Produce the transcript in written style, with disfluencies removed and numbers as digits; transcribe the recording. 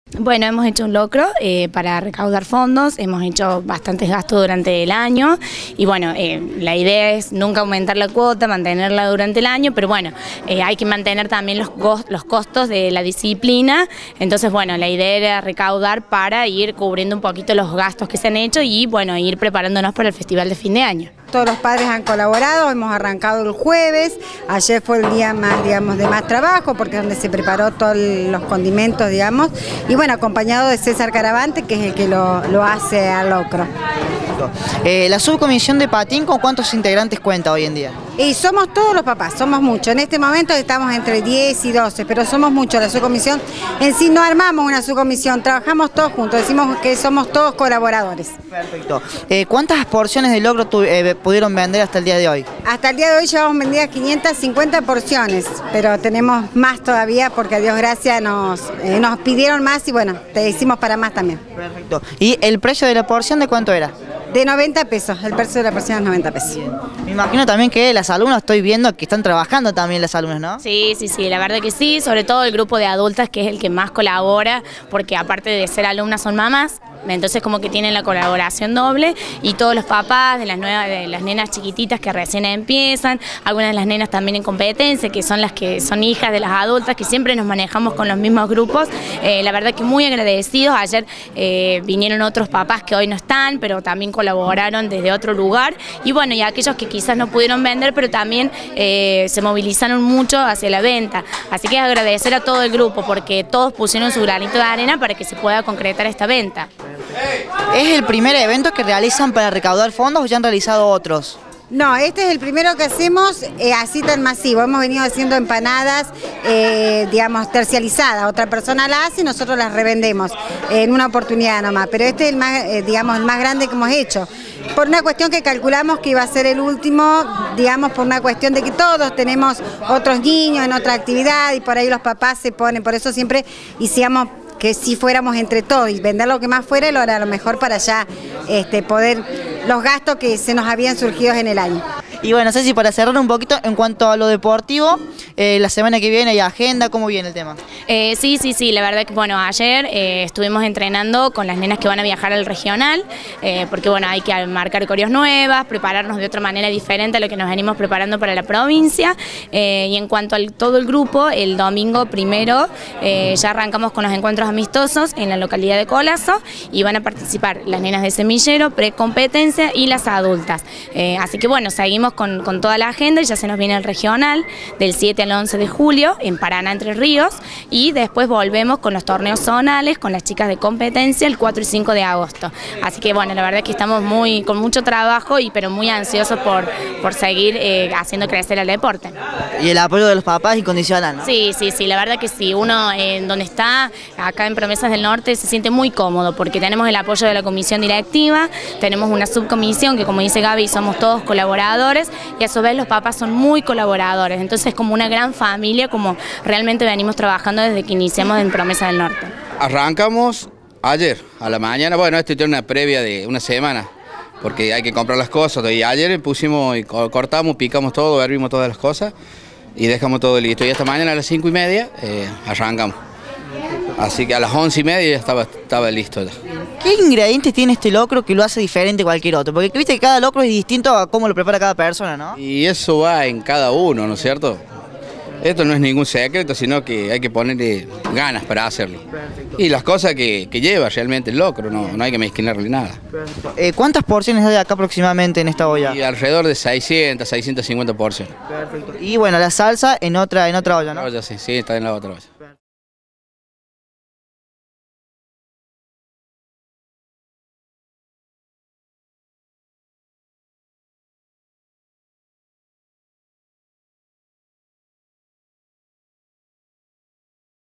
Bueno, hemos hecho un locro para recaudar fondos, hemos hecho bastantes gastos durante el año y bueno, la idea es nunca aumentar la cuota, mantenerla durante el año, pero bueno, hay que mantener también los costos de la disciplina, entonces bueno, la idea era recaudar para ir cubriendo un poquito los gastos que se han hecho y bueno, ir preparándonos para el festival de fin de año. Todos los padres han colaborado, hemos arrancado el jueves, ayer fue el día más, digamos, de más trabajo porque es donde se preparó todos los condimentos, digamos, y bueno, acompañado de César Caravante, que es el que lo hace al locro. La subcomisión de patín, ¿con cuántos integrantes cuenta hoy en día? Y somos todos los papás, somos muchos. En este momento estamos entre 10 y 12, pero somos muchos. La subcomisión en sí no armamos una subcomisión, trabajamos todos juntos, decimos que somos todos colaboradores. Perfecto. ¿Cuántas porciones de locro pudieron vender hasta el día de hoy? Hasta el día de hoy llevamos vendidas 550 porciones, pero tenemos más todavía porque a Dios gracias nos pidieron más y bueno, te decimos para más también. Perfecto. ¿Y el precio de la porción de cuánto era? De 90 pesos, el precio de la porción es 90 pesos. Me imagino también que las alumnas, estoy viendo que están trabajando también las alumnas, ¿no? Sí, la verdad que sí, sobre todo el grupo de adultas que es el que más colabora, porque aparte de ser alumnas son mamás, entonces como que tienen la colaboración doble y todos los papás de las nenas chiquititas que recién empiezan, algunas de las nenas también en competencia, que son las que son hijas de las adultas, que siempre nos manejamos con los mismos grupos, la verdad que muy agradecidos. Ayer vinieron otros papás que hoy no están, pero también colaboraron desde otro lugar y bueno, y aquellos que quizás no pudieron vender, pero también se movilizaron mucho hacia la venta, así que agradecer a todo el grupo porque todos pusieron su granito de arena para que se pueda concretar esta venta. ¿Es el primer evento que realizan para recaudar fondos o ya han realizado otros? No, este es el primero que hacemos así tan masivo. Hemos venido haciendo empanadas, digamos, tercializadas. Otra persona la hace y nosotros las revendemos en una oportunidad nomás. Pero este es el más, digamos, el más grande que hemos hecho. Por una cuestión que calculamos que iba a ser el último, digamos, por una cuestión de que todos tenemos otros niños en otra actividad y por ahí los papás se ponen. Por eso siempre hicimos que si fuéramos entre todos y vender lo que más fuera, lo era lo mejor para ya poder los gastos que se nos habían surgido en el año. Y bueno, Ceci, para cerrar un poquito, en cuanto a lo deportivo, la semana que viene hay agenda, ¿cómo viene el tema? Sí, la verdad que bueno, ayer estuvimos entrenando con las nenas que van a viajar al regional, porque bueno, hay que marcar coreos nuevas, prepararnos de otra manera diferente a lo que nos venimos preparando para la provincia, y en cuanto a todo el grupo, el domingo primero ya arrancamos con los encuentros amistosos en la localidad de Colazo, y van a participar las nenas de semillero, precompetencia y las adultas, así que bueno, seguimos con toda la agenda y ya se nos viene el regional del 7 al 11 de julio en Paraná, Entre Ríos, y después volvemos con los torneos zonales con las chicas de competencia el 4 y 5 de agosto. Así que bueno, la verdad es que estamos con mucho trabajo pero muy ansiosos por seguir haciendo crecer el deporte. Y el apoyo de los papás incondicional, ¿no? Sí, la verdad que sí. Uno en donde está, acá en Promesas del Norte, se siente muy cómodo porque tenemos el apoyo de la comisión directiva, tenemos una subcomisión que, como dice Gaby, somos todos colaboradores y a su vez los papás son muy colaboradores, entonces es como una gran familia, como realmente venimos trabajando desde que iniciamos en Promesas del Norte. Arrancamos ayer a la mañana, bueno, esto tiene una previa de una semana, porque hay que comprar las cosas, y ayer pusimos, cortamos, picamos todo, hervimos todas las cosas y dejamos todo listo, y esta mañana a las 5:30 arrancamos. Así que a las 11:30 ya estaba listo. ¿Qué ingredientes tiene este locro que lo hace diferente a cualquier otro? Porque viste que cada locro es distinto a cómo lo prepara cada persona, ¿no? Y eso va en cada uno, ¿no es cierto? Esto no es ningún secreto, sino que hay que ponerle ganas para hacerlo. Perfecto. Y las cosas que lleva realmente el locro, no hay que mezclarle nada. ¿Cuántas porciones hay acá aproximadamente en esta olla? Y alrededor de 600, 650 porciones. Perfecto. Y bueno, la salsa en otra olla, ¿no? Sí, está en la otra olla.